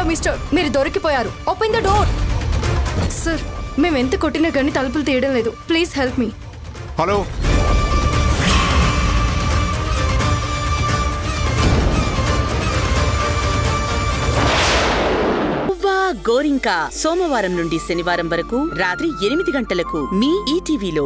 Mister, మీరు దొరికిపోయారు. Open the door. Sir, మేము ఎంత కొట్టినా కానీ తలుపులు తీయడం లేదు. Please help me. హలో, గోరింకా సోమవారం నుండి శనివారం వరకు రాత్రి 8 గంటలకు మీ ఈటీవీలో.